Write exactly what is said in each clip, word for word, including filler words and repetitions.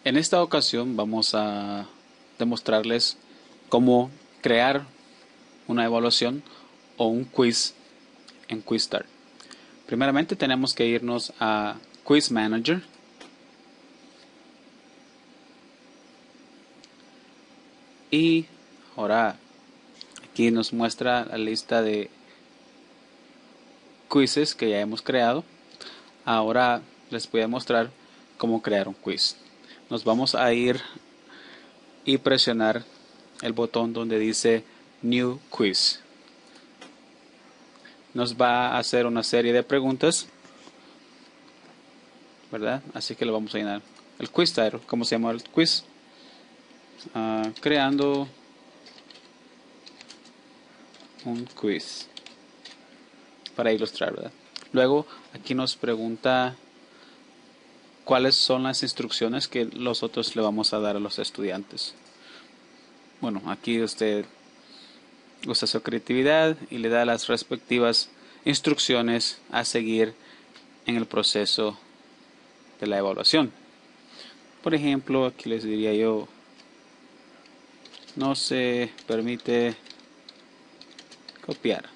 En esta ocasión vamos a demostrarles cómo crear una evaluación o un quiz en Quizstar. Primeramente tenemos que irnos a Quiz Manager y ahora aquí nos muestra la lista de quizzes que ya hemos creado. Ahora les voy a mostrar cómo crear un quiz. Nos vamos a ir y presionar el botón donde dice New Quiz. Nos va a hacer una serie de preguntas, ¿verdad? Así que lo vamos a llenar. El quiz title, ¿cómo se llama el quiz? Uh, creando un quiz para ilustrar, ¿verdad? Luego aquí nos pregunta cuáles son las instrucciones que nosotros le vamos a dar a los estudiantes. Bueno, aquí usted usa su creatividad y le da las respectivas instrucciones a seguir en el proceso de la evaluación. Por ejemplo, aquí les diría yo, no se permite copiar,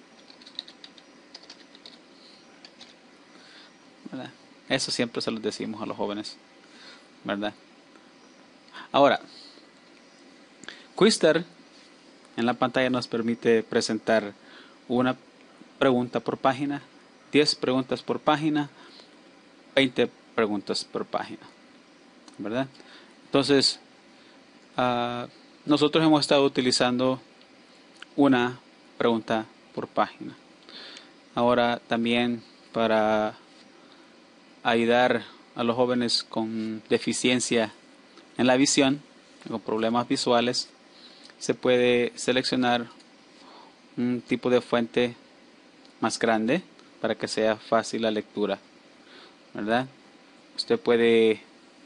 ¿verdad? Eso siempre se lo decimos a los jóvenes, ¿verdad? Ahora, Quizstar en la pantalla nos permite presentar una pregunta por página, diez preguntas por página, veinte preguntas por página, ¿verdad? Entonces, uh, nosotros hemos estado utilizando una pregunta por página. Ahora también para ayudar a los jóvenes con deficiencia en la visión, con problemas visuales, se puede seleccionar un tipo de fuente más grande para que sea fácil la lectura, ¿verdad? Usted puede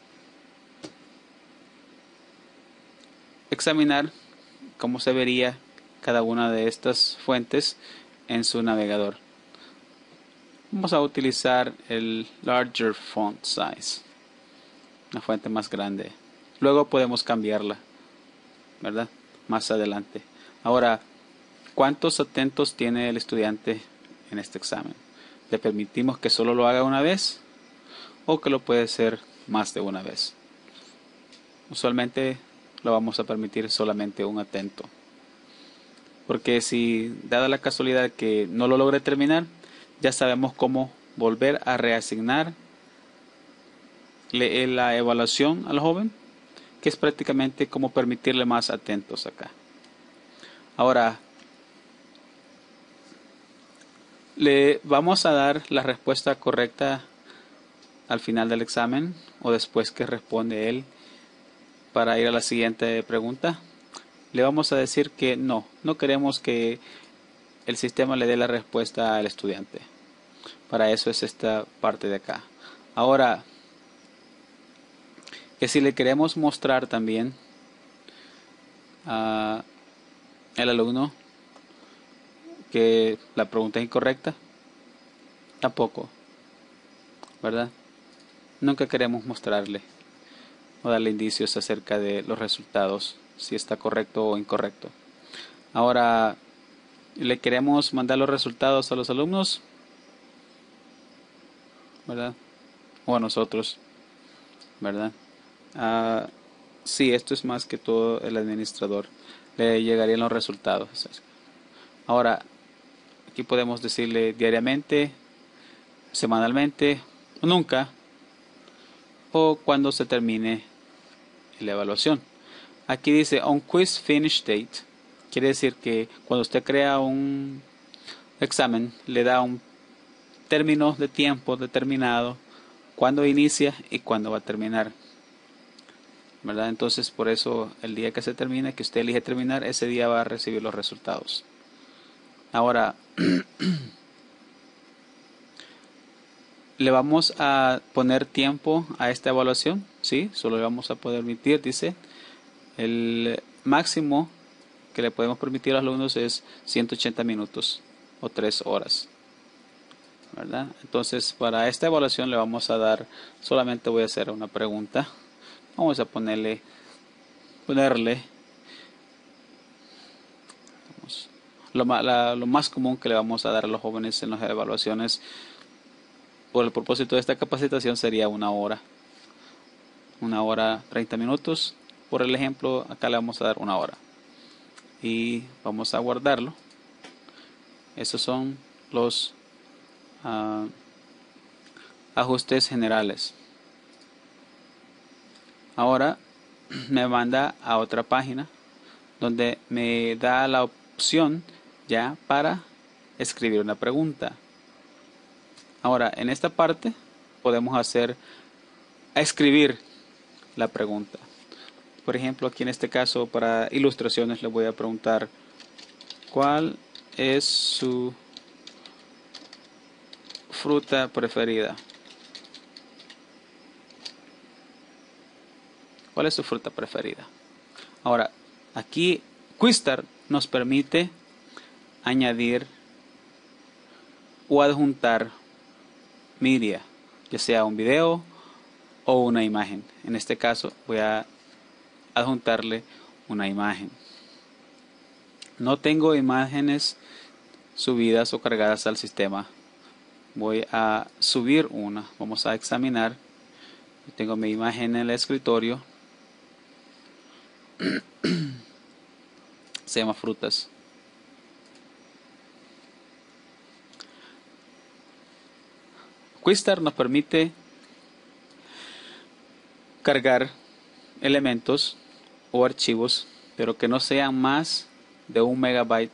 examinar cómo se vería cada una de estas fuentes en su navegador. Vamos a utilizar el larger font size, una fuente más grande. Luego podemos cambiarla, ¿verdad? Más adelante. Ahora, ¿cuántos atentos tiene el estudiante en este examen? ¿Le permitimos que solo lo haga una vez o que lo puede hacer más de una vez? Usualmente lo vamos a permitir solamente un atento, porque si dada la casualidad que no lo logre terminar, ya sabemos cómo volver a reasignar la evaluación al joven, que es prácticamente como permitirle más atentos acá. Ahora, le vamos a dar la respuesta correcta al final del examen o después que responde él para ir a la siguiente pregunta. Le vamos a decir que no, no queremos que el sistema le dé la respuesta al estudiante. Para eso es esta parte de acá. Ahora, que si le queremos mostrar también al alumno que la pregunta es incorrecta, tampoco, ¿verdad? Nunca queremos mostrarle o darle indicios acerca de los resultados, si está correcto o incorrecto. Ahora, le queremos mandar los resultados a los alumnos, ¿verdad? O a nosotros, ¿verdad? Uh, sí, esto es más que todo el administrador. Le llegarían los resultados. Ahora, aquí podemos decirle diariamente, semanalmente, nunca, o cuando se termine la evaluación. Aquí dice on quiz finish date. Quiere decir que cuando usted crea un examen, le da un término de tiempo determinado, cuándo inicia y cuándo va a terminar, ¿verdad? Entonces, por eso el día que se termine, que usted elige terminar, ese día va a recibir los resultados. Ahora, le vamos a poner tiempo a esta evaluación, ¿sí? Solo le vamos a poder permitir, dice, el máximo que le podemos permitir a los alumnos es ciento ochenta minutos o tres horas, ¿verdad? Entonces, para esta evaluación le vamos a dar, solamente voy a hacer una pregunta Vamos a ponerle, ponerle vamos, lo, ma- la- lo más común que le vamos a dar a los jóvenes en las evaluaciones por el propósito de esta capacitación sería una hora. Una hora, treinta minutos. Por el ejemplo, acá le vamos a dar una hora. Y vamos a guardarlo. Estos son los ah, ajustes generales. Ahora me manda a otra página donde me da la opción ya para escribir una pregunta. Ahora, en esta parte podemos hacer escribir la pregunta. Por ejemplo, aquí en este caso, para ilustraciones, le voy a preguntar ¿cuál es su fruta preferida? ¿Cuál es su fruta preferida? Ahora, aquí Quizstar nos permite añadir o adjuntar media, ya sea un video o una imagen. En este caso voy a adjuntarle una imagen. No tengo imágenes subidas o cargadas al sistema. Voy a subir una. Vamos a examinar. Tengo mi imagen en el escritorio. Se llama frutas. Quizstar nos permite cargar elementos o archivos, pero que no sean más de un megabyte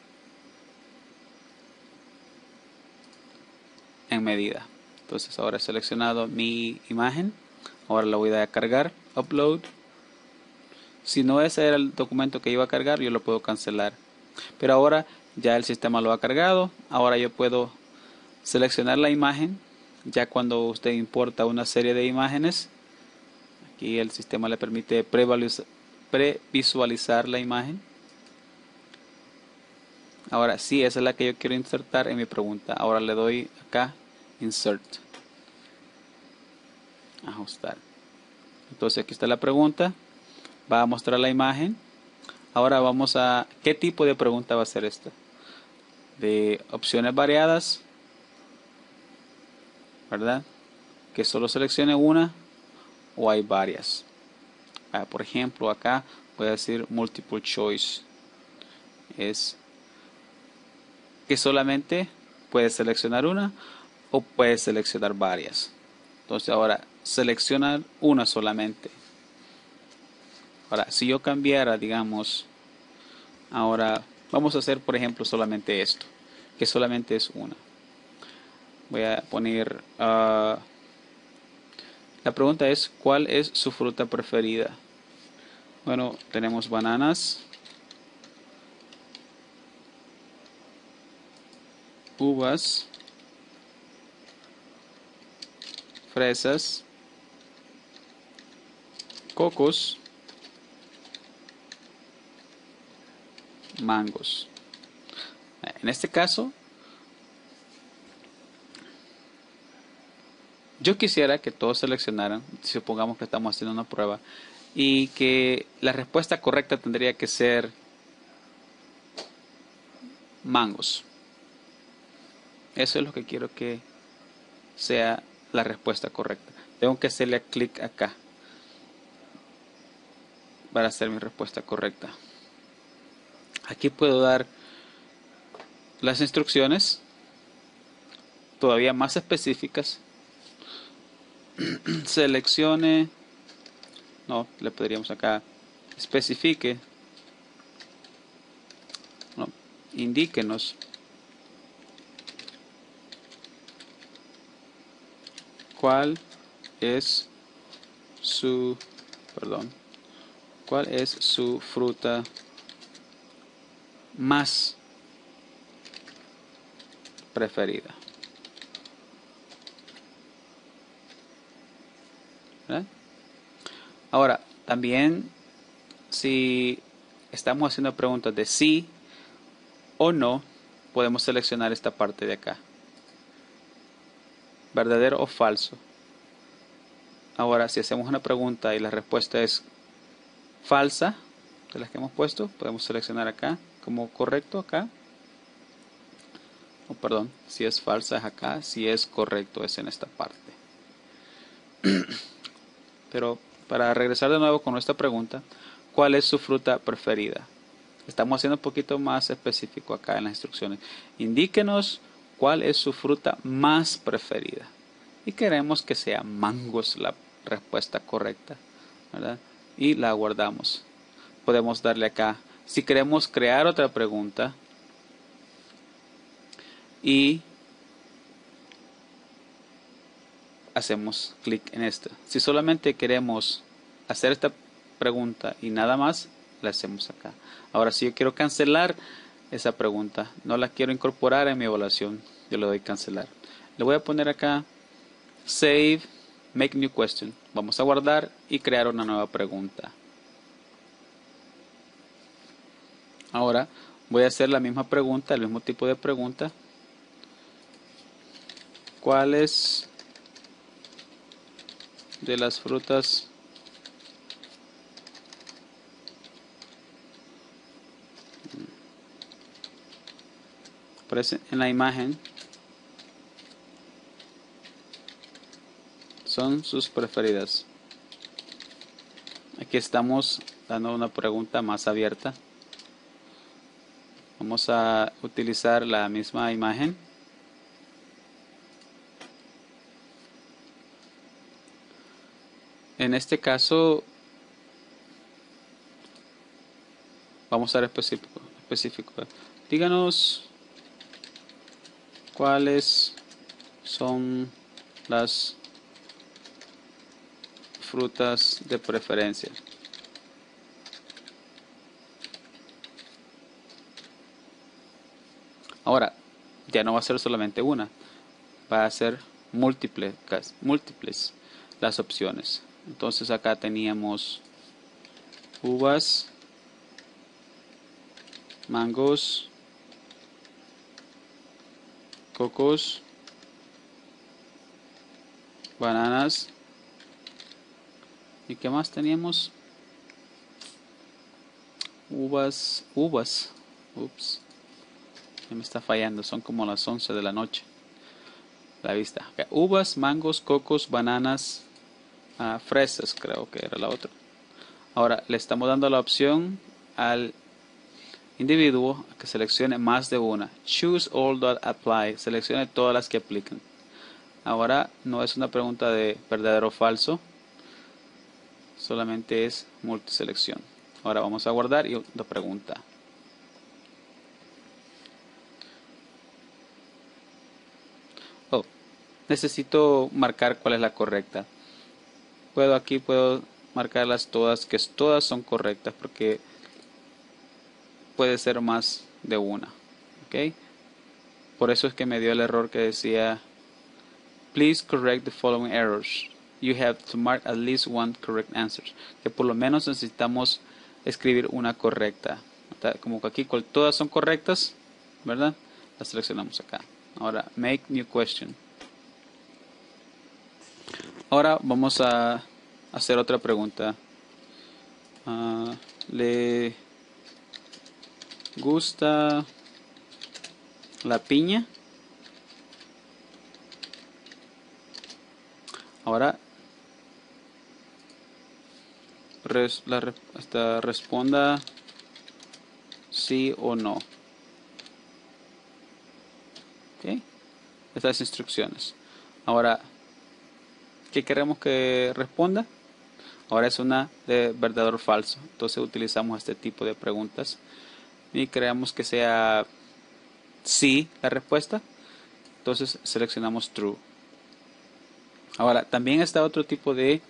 en medida. Entonces ahora he seleccionado mi imagen, ahora la voy a dar a cargar, upload. Si no ese era el documento que iba a cargar, yo lo puedo cancelar, pero ahora ya el sistema lo ha cargado. Ahora yo puedo seleccionar la imagen. Ya cuando usted importa una serie de imágenes, aquí el sistema le permite previsualizar la imagen. Ahora sí, esa es la que yo quiero insertar en mi pregunta. Ahora le doy acá insert, ajustar. Entonces aquí está la pregunta, va a mostrar la imagen. Ahora vamos a, ¿qué tipo de pregunta va a ser esta? De opciones variadas, ¿verdad? Que solo seleccione una o hay varias. Ah, por ejemplo, acá voy a decir multiple choice. Es que solamente puedes seleccionar una o puedes seleccionar varias. Entonces ahora seleccionar una solamente. Ahora, si yo cambiara, digamos, ahora vamos a hacer, por ejemplo, solamente esto, que solamente es una. Voy a poner, uh, la pregunta es, ¿cuál es su fruta preferida? Bueno, tenemos bananas, uvas, fresas, cocos, mangos. En este caso, yo quisiera que todos seleccionaran, supongamos que estamos haciendo una prueba, y que la respuesta correcta tendría que ser mangos. Eso es lo que quiero que sea la respuesta correcta. Tengo que hacerle clic acá para hacer mi respuesta correcta. Aquí puedo dar las instrucciones todavía más específicas. Seleccione, no, le podríamos acá, especifique, no, indíquenos cuál es su, perdón, cuál es su fruta más preferida. ¿Verdad? Ahora, también si estamos haciendo preguntas de sí o no, podemos seleccionar esta parte de acá. Verdadero o falso. Ahora, si hacemos una pregunta y la respuesta es falsa, de las que hemos puesto, podemos seleccionar acá como correcto acá. O perdón, si es falsa es acá, si es correcto es en esta parte. Pero para regresar de nuevo con nuestra pregunta, ¿cuál es su fruta preferida? Estamos haciendo un poquito más específico acá en las instrucciones. Indíquenos cuál es su fruta más preferida. Y queremos que sea mangos la respuesta correcta, ¿verdad? Y la guardamos. Podemos darle acá. Si queremos crear otra pregunta y hacemos clic en esta. Si solamente queremos hacer esta pregunta y nada más, la hacemos acá. Ahora, si yo quiero cancelar esa pregunta, no la quiero incorporar en mi evaluación, yo le doy cancelar. Le voy a poner acá save, make new question. Vamos a guardar y crear una nueva pregunta. Ahora voy a hacer la misma pregunta, el mismo tipo de pregunta. ¿Cuáles de las frutas aparece en la imagen son sus preferidas? Aquí estamos dando una pregunta más abierta. Vamos a utilizar la misma imagen. En este caso vamos a ser específico, específico. Díganos cuáles son las frutas de preferencia. Ahora, ya no va a ser solamente una, va a ser múltiples, múltiples las opciones. Entonces acá teníamos uvas, mangos, cocos, bananas. ¿Y qué más teníamos? Uvas, uvas. Ups. Ya me está fallando, son como las once de la noche. La vista. Okay. Uvas, mangos, cocos, bananas, uh, fresas, creo que era la otra. Ahora le estamos dando la opción al individuo que seleccione más de una. Choose all that apply. Seleccione todas las que aplican. Ahora no es una pregunta de verdadero o falso. Solamente es multiselección. Ahora vamos a guardar y otra pregunta. Oh, necesito marcar cuál es la correcta. Puedo aquí puedo marcarlas todas, que todas son correctas porque puede ser más de una. ¿Ok? Por eso es que me dio el error que decía please correct the following errors. You have to mark at least one correct answer. Que por lo menos necesitamos escribir una correcta. Como que aquí todas son correctas, ¿verdad? Las seleccionamos acá. Ahora, make new question. Ahora vamos a hacer otra pregunta. Uh, ¿Le gusta la piña? Ahora res, la, hasta responda sí o no. ¿Okay? Estas instrucciones. Ahora, ¿qué queremos que responda? Ahora es una de verdadero o falso. Entonces utilizamos este tipo de preguntas y creamos que sea sí la respuesta. Entonces seleccionamos true. Ahora, también está otro tipo de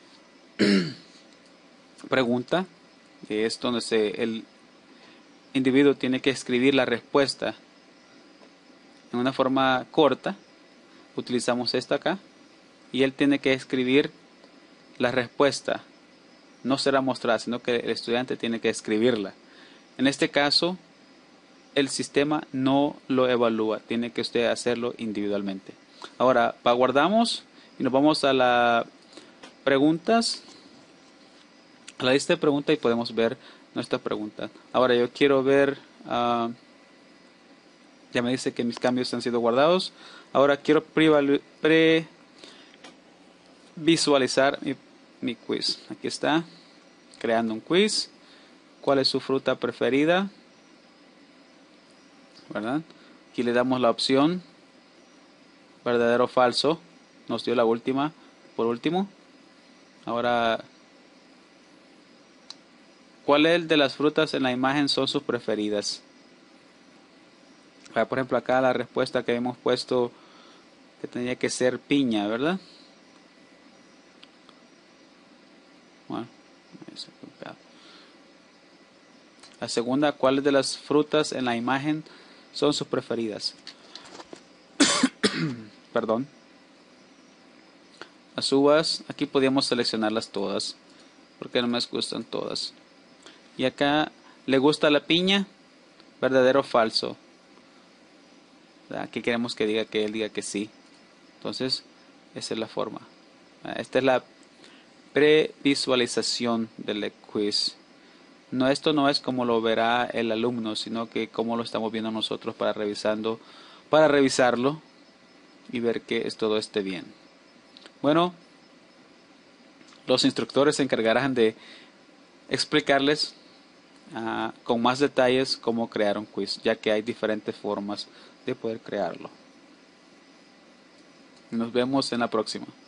pregunta, que es donde se, el individuo tiene que escribir la respuesta en una forma corta. Utilizamos esta acá y él tiene que escribir la respuesta. No será mostrada, sino que el estudiante tiene que escribirla. En este caso, el sistema no lo evalúa, tiene que usted hacerlo individualmente. Ahora, guardamos y nos vamos a la preguntas, a la lista de preguntas y podemos ver nuestra pregunta. Ahora yo quiero ver, uh, ya me dice que mis cambios han sido guardados. Ahora quiero previsualizar mi, mi quiz. Aquí está, creando un quiz. ¿Cuál es su fruta preferida? ¿Verdad? Aquí le damos la opción verdadero o falso. Nos dio la última, por último. Ahora, ¿cuál de las frutas en la imagen son sus preferidas? Por ejemplo, acá la respuesta que hemos puesto que tenía que ser piña, ¿verdad? Bueno, la segunda, ¿cuáles de las frutas en la imagen son sus preferidas? Perdón. Las uvas, aquí podíamos seleccionarlas todas, porque no me gustan todas. Y acá, ¿le gusta la piña? ¿Verdadero o falso? Aquí queremos que diga que él diga que sí. Entonces, esa es la forma. Esta es la previsualización del quiz. No, esto no es como lo verá el alumno, sino que como lo estamos viendo nosotros para revisando, para revisarlo y ver que todo esté bien. Bueno, los instructores se encargarán de explicarles uh, con más detalles cómo crear un quiz, ya que hay diferentes formas de poder crearlo. Nos vemos en la próxima.